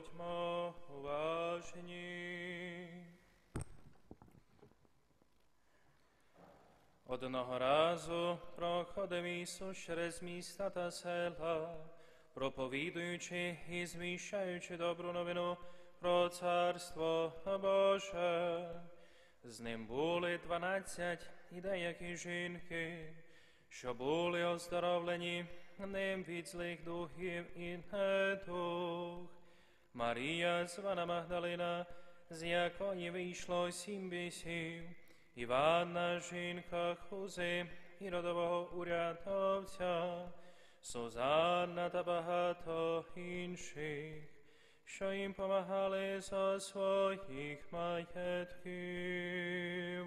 Будьмо уважні. Одного разу проходив Ісус через міста та села, проповідуючи і звіщаючи добру новину про Царство Боже. З ним були 12 і деякі жінки, що були оздоровлені ним від злих духів і недуг. Марія, звана Магдалина, з якої вийшло 7 бісів, Іванна, жінка Хузи, Іродового урядовця, Сузанна та багато інших, що їм помагали зо своїх маєтків.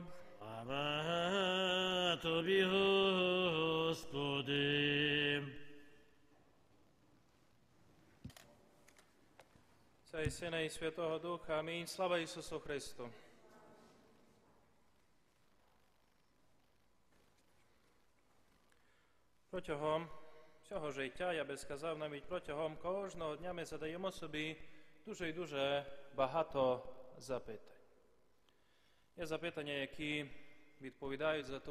Слава Тобі, Господи! Отця і Сина і Святого Духа. Амінь. Слава Ісусу Христу! Протягом всього життя, я би сказав, навіть протягом кожного дня ми задаємо собі дуже і дуже багато запитань. Є запитання, які відповідають за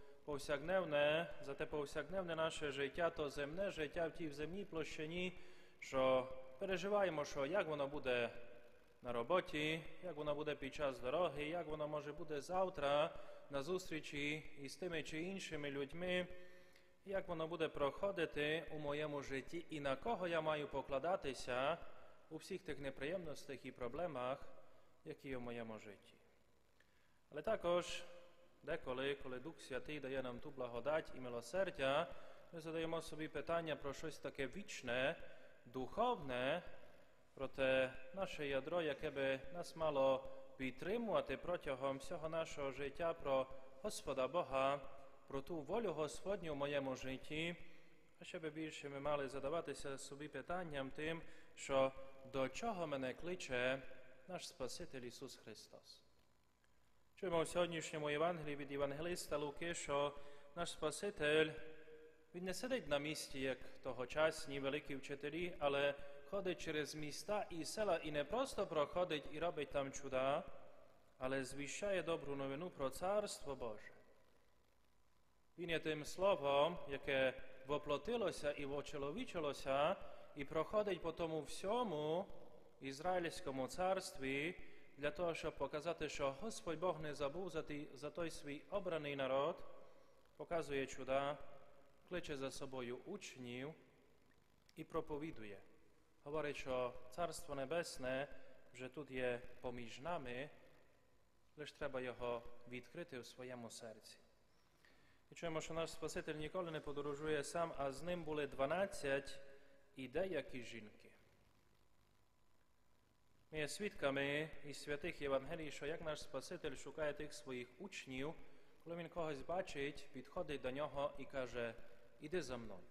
те повсякденне наше життя, то земне життя в тій земній площині, що переживаємо, що як воно буде на роботі, як воно буде під час дороги, як воно може буде завтра на зустрічі із тими чи іншими людьми, як воно буде проходити у моєму житті і на кого я маю покладатися у всіх тих неприємностях і проблемах, які є в моєму житті. Але також деколи, коли Дух Святий дає нам ту благодать і милосердя, ми задаємо собі питання про щось таке вічне, духовне, про те наше ядро, яке би нас мало підтримувати протягом всього нашого життя, про Господа Бога, про ту волю Господню в моєму житті, а ще би більше ми мали задаватися собі питанням тим, що до чого мене кличе наш Спаситель Ісус Христос. Чуємо в сьогоднішньому Євангелії від Євангелиста Луки, що наш Спаситель, Він не сидить на місці, як тогочасні великі вчителі, але ходить через міста і села і не просто проходить і робить там чуда, але звіщає добру новину про Царство Боже. Він є тим словом, яке воплотилося і вочеловічилося, і проходить по тому всьому Ізраїльському царстві, для того, щоб показати, що Господь Бог не забув за той свій обраний народ, показує чуда, кличе за собою учнів і проповідує. Говорить, що Царство Небесне вже тут є поміж нами, лише треба його відкрити у своєму серці. І чуємо, що наш Спаситель ніколи не подорожує сам, а з ним були 12 і деякі жінки. Ми є свідками із святих Євангелій, що як наш Спаситель шукає тих своїх учнів, коли він когось бачить, підходить до нього і каже: «Іди за мною».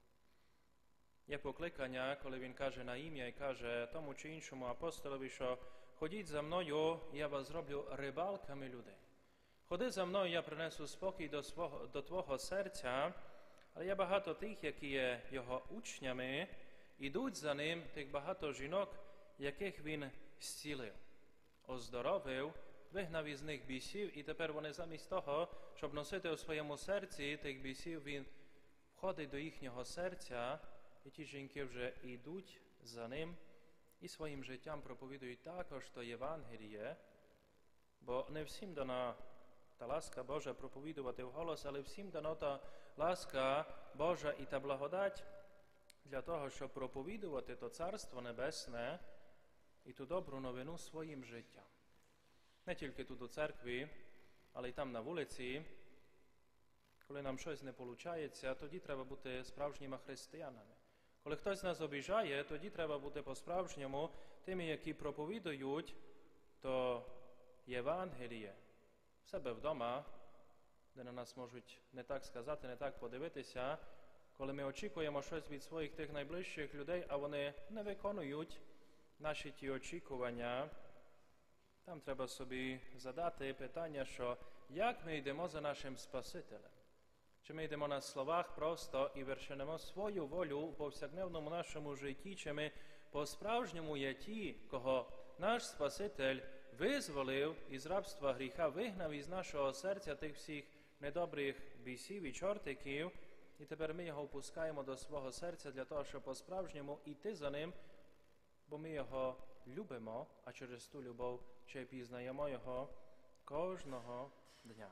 Є покликання, коли він каже на ім'я і каже тому чи іншому апостолові, що «Ходіть за мною, я вас зроблю рибалками людей». «Ходи за мною, я принесу спокій до твого серця», але є багато тих, які є його учнями, ідуть за ним, тих багато жінок, яких він зцілив, оздоровив, вигнав із них бісів, і тепер вони замість того, щоб носити у своєму серці тих бісів, він входить до їхнього серця, і ті жінки вже йдуть за ним і своїм життям проповідують також то Євангеліє, бо не всім дана та ласка Божа проповідувати вголос, але всім дана та ласка Божа і та благодать для того, щоб проповідувати то Царство Небесне і ту добру новину своїм життям. Не тільки тут у церкві, але й там на вулиці. Коли нам щось не виходить, тоді треба бути справжніми християнами. Коли хтось нас обіжає, тоді треба бути по-справжньому тими, які проповідують то Євангеліє в себе вдома, де на нас можуть не так сказати, не так подивитися, коли ми очікуємо щось від своїх тих найближчих людей, а вони не виконують наші ті очікування, там треба собі задати питання, що як ми йдемо за нашим Спасителем? Чи ми йдемо на словах просто і вершимо свою волю у повсякденному нашому житті, чи ми по-справжньому є ті, кого наш Спаситель визволив із рабства гріха, вигнав із нашого серця тих всіх недобрих бісів і чортиків, і тепер ми його впускаємо до свого серця для того, щоб по-справжньому йти за ним, бо ми його любимо, а через ту любов ще й пізнаємо його кожного дня.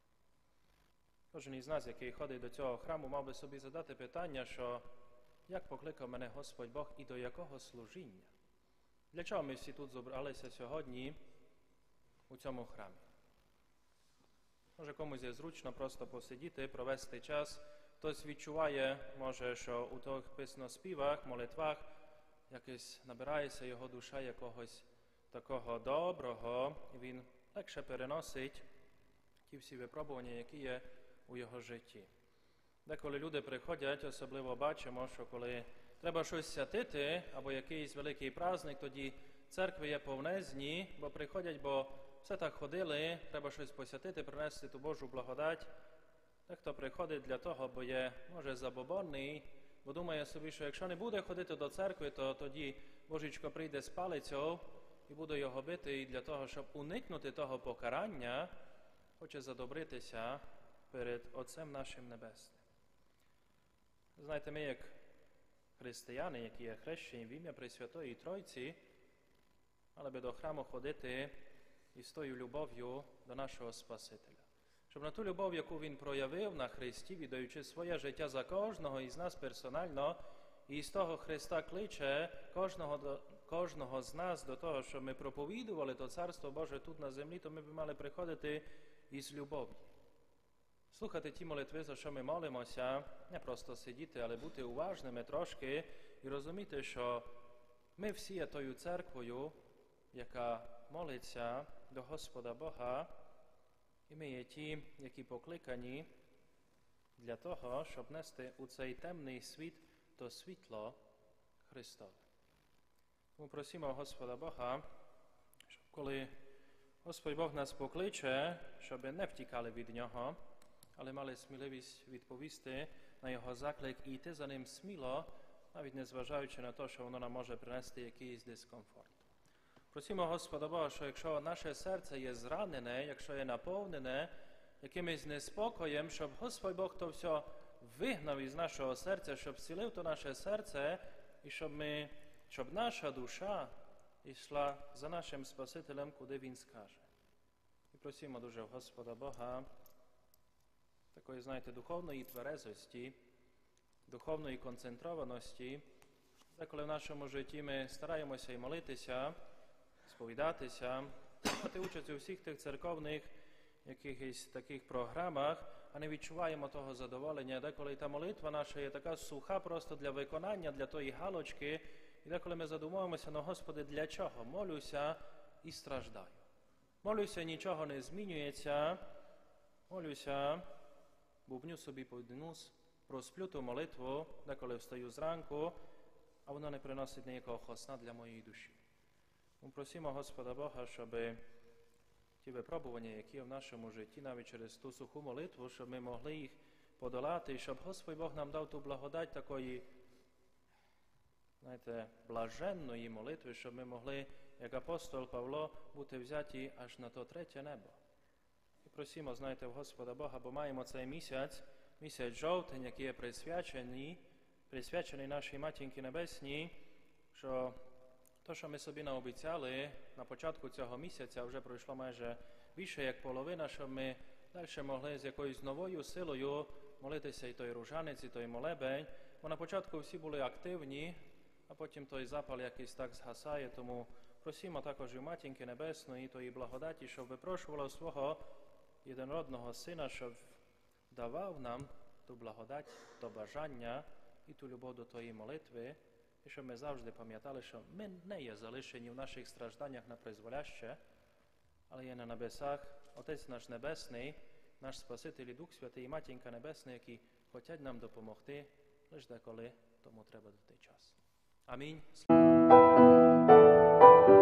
Кожен із нас, який ходить до цього храму, мав би собі задати питання, що як покликав мене Господь Бог і до якого служіння? Для чого ми всі тут зібралися сьогодні у цьому храмі? Може, комусь є зручно просто посидіти, провести час. Хтось відчуває, може, що у тих пісноспівах, молитвах якось набирається його душа якогось такого доброго, і він легше переносить ті всі випробування, які є у його житті. Деколи люди приходять, особливо бачимо, що коли треба щось святити, або якийсь великий праздник, тоді церкви є повнезні, бо приходять, бо все так ходили, треба щось посвятити, принести ту Божу благодать. Дехто приходить для того, бо є, може, забобонний, бо думає собі, що якщо не буде ходити до церкви, то тоді Божечко прийде з палицею і буде його бити, і для того, щоб уникнути того покарання, хоче задобритися перед Отцем нашим Небесним. Знаєте, ми, як християни, які є хрещені в ім'я Пресвятої Тройці, мали би до храму ходити із тою любов'ю до нашого Спасителя. Щоб на ту любов, яку Він проявив на Христі, віддаючи своє життя за кожного із нас персонально, і з того Христа кличе кожного з нас до того, щоб ми проповідували то Царство Боже тут на землі, то ми б мали приходити із любов'ю. Слухати ті молитви, за що ми молимося, не просто сидіти, але бути уважними трошки і розуміти, що ми всі є тою церквою, яка молиться до Господа Бога, і ми є ті, які покликані для того, щоб нести у цей темний світ то світло Христове. Тому просимо Господа Бога, щоб коли Господь Бог нас покличе, щоб не втікали від Нього, але мали сміливість відповісти на Його заклик і йти за Ним сміло, навіть не зважаючи на те, що воно нам може принести якийсь дискомфорт. Просимо Господа Бога, що якщо наше серце є зранене, якщо є наповнене якимось неспокоєм, щоб Господь Бог то все вигнав із нашого серця, щоб зцілив то наше серце і щоб наша душа йшла за нашим Спасителем, куди Він скаже. І просимо дуже Господа Бога такої, знаєте, духовної тверезості, духовної концентрованості, коли в нашому житті ми стараємося і молитися, сповідатися, брати участь у всіх тих церковних якихось таких програмах, а не відчуваємо того задоволення. Деколи та молитва наша є така суха просто для виконання, для тої галочки, і деколи ми задумуємося, ну, Господи, для чого? Молюся і страждаю. Молюся, нічого не змінюється, молюся, бубню собі під нос, просплю ту молитву, деколи встаю зранку, а вона не приносить ніякого хосна для моєї душі. Ми просимо Господа Бога, щоб ті випробування, які є в нашому житті, навіть через ту суху молитву, щоб ми могли їх подолати, і щоб Господь Бог нам дав ту благодать такої, знаєте, блаженної молитви, щоб ми могли, як апостол Павло, бути взяті аж на то третє небо. І просимо, знаєте, в Господа Бога, бо маємо цей місяць жовтень, який є присвячений нашій Матінці Небесній, що то, що ми собі наобіцяли на початку цього місяця, вже пройшло майже більше як половина, щоб ми далі могли з якоюсь новою силою молитися і той ружанець, і той молебень, бо на початку всі були активні, а потім той запал якийсь так згасає, тому просимо також і Матінки Небесної, і тої благодаті, щоб випрошувала свого єдинородного Сина, щоб давав нам ту благодать, то бажання і ту любов до тої молитви, і щоб ми завжди пам'ятали, що ми не є залишені в наших стражданнях на призволяще, але є на небесах Отець наш Небесний, наш Спаситель і Дух Святий і Матінка Небесна, які хочуть нам допомогти, лише деколи тому треба дати час. Амінь.